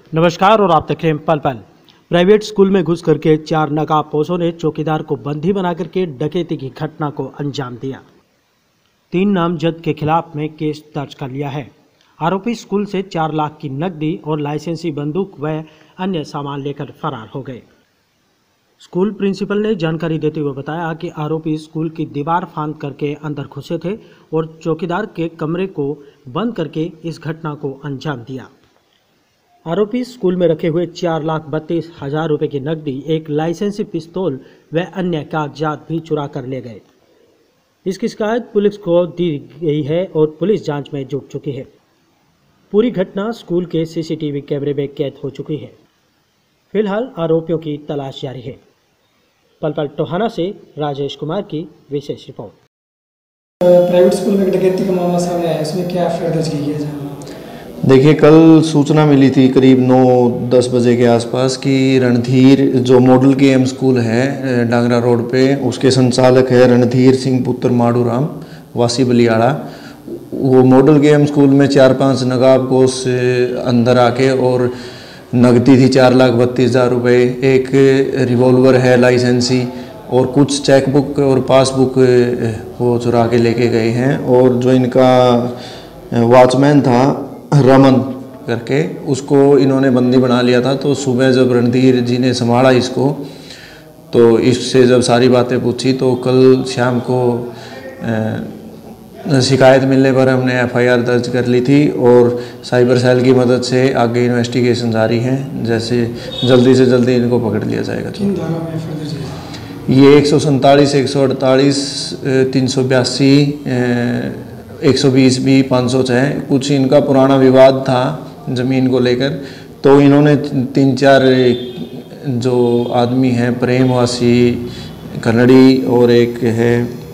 नमस्कार और आप देख रहे हैं पल पल। प्राइवेट स्कूल में घुस करके 4 नकाबपोशों ने चौकीदार को बंदी बना करके डकैती की घटना को अंजाम दिया। 3 नामजद के खिलाफ में केस दर्ज कर लिया है। आरोपी स्कूल से 4 लाख की नकदी और लाइसेंसी बंदूक व अन्य सामान लेकर फरार हो गए। स्कूल प्रिंसिपल ने जानकारी देते हुए बताया कि आरोपी स्कूल की दीवार फांद करके अंदर घुसे थे और चौकीदार के कमरे को बंद करके इस घटना को अंजाम दिया। आरोपी स्कूल में रखे हुए 4,32,000 रुपये की नकदी, एक लाइसेंसी पिस्तौल व अन्य कागजात भी चुरा कर ले गए। इसकी शिकायत पुलिस को दी गई है और पुलिस जांच में जुट चुकी है। पूरी घटना स्कूल के सीसीटीवी कैमरे में कैद हो चुकी है। फिलहाल आरोपियों की तलाश जारी है। पल पल टोहाना से राजेश कुमार की विशेष रिपोर्ट। प्राइवेट स्कूल में डकैती का मामला सामने आया, इसमें क्या एफआईआर दर्ज की है? देखिए, कल सूचना मिली थी करीब 9-10 बजे के आसपास कि रणधीर जो मॉडल केएम स्कूल है डांगरा रोड पे, उसके संचालक है रणधीर सिंह पुत्र माडूराम वासी बलियाड़ा। वो मॉडल केएम स्कूल में 4-5 नकाबपोश अंदर आके और नकदी थी 4,32,000 रुपये, एक रिवॉल्वर है लाइसेंसी और कुछ चेकबुक और पासबुक वो चुरा के लेके गए हैं। और जो इनका वॉचमैन था रमन करके, उसको इन्होंने बंदी बना लिया था। तो सुबह जब रणधीर जी ने संभाला इसको, तो इससे जब सारी बातें पूछी तो कल शाम को शिकायत मिलने पर हमने एफआईआर दर्ज कर ली थी और साइबर सेल की मदद से आगे इन्वेस्टिगेशन जारी है। जैसे जल्दी से जल्दी इनको पकड़ लिया जाएगा। ये 147, 148, 382, 120 भी 506 कुछ इनका पुराना विवाद था ज़मीन को लेकर। तो इन्होंने 3-4 जो आदमी हैं, प्रेमवासी कन्नड़ी और एक है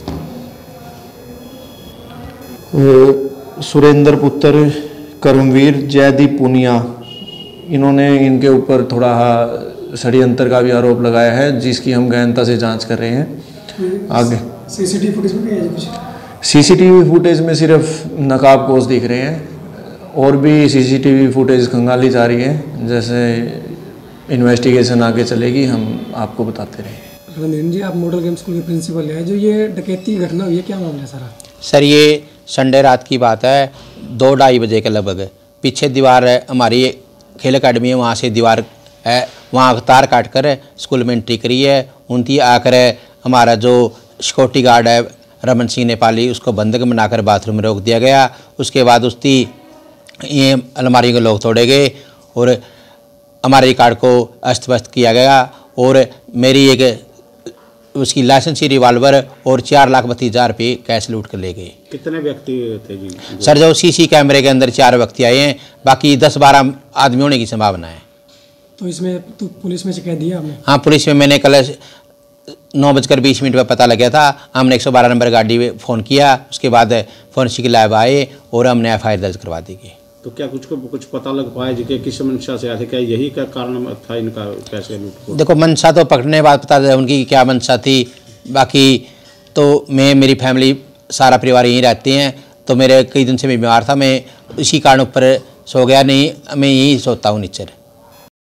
सुरेंद्र पुत्र कर्मवीर जयदीप पुनिया, इन्होंने इनके ऊपर थोड़ा षड्यंत्र का भी आरोप लगाया है, जिसकी हम गहनता से जांच कर रहे हैं। आगे सीसीटीवी फुटेज में क्या है कुछ? सीसीटीवी फुटेज में सिर्फ नकाबपोश दिख रहे हैं और भी सीसीटीवी फुटेज खंगाली जा रही है। जैसे इन्वेस्टिगेशन आगे चलेगी हम आपको बताते रहेंगे। रणधीर जी, आप मॉडल गेम स्कूल के प्रिंसिपल हैं, जो ये डकैती घटना हुई है, क्या मामला है सारा? सर, ये संडे रात की बात है, 2-2:30 बजे के लगभग। पीछे दीवार है हमारी खेल अकाडमी है, वहाँ से दीवार है, वहाँ तार काट कर स्कूल में एंट्री करी है। उनकी आकर हमारा जो सिक्योरिटी गार्ड है रमन सिंह नेपाली, उसको बंधक बनाकर बाथरूम में रोक दिया गया। उसके बाद उसकी ये अलमारी के लोग तोड़े गए और हमारे रिकॉर्ड को अस्त व्यस्त किया गया और मेरी एक उसकी लाइसेंसी रिवॉल्वर और 4,32,000 रुपये कैश लूट कर ले गए। कितने व्यक्ति थे जी? सर, जो सीसी कैमरे के अंदर 4 व्यक्ति आए हैं, बाकी 10-12 आदमी होने की संभावना है। तो इसमें तो पुलिस में शिकायत दी है आपने? हाँ, पुलिस में मैंने कल 9:20 पर पता लगा था। हमने 112 नंबर गाड़ी में फ़ोन किया, उसके बाद फोरेंसिक लैब आए और हमने एफआईआर दर्ज करवा दी गई। तो क्या कुछ पता लग पाया जी कि किस मंशा से आए थे? क्या यही का कारण था इनका पैसे लूट? देखो, मंशा तो पकड़ने के बाद पता चला उनकी क्या मंशा थी। बाकी तो मेरी फैमिली सारा परिवार यहीं रहते हैं, तो मेरे कई दिन से मैं बीमार था, मैं इसी कारण ऊपर सो गया, नहीं मैं यहीं सोता हूँ नीचे।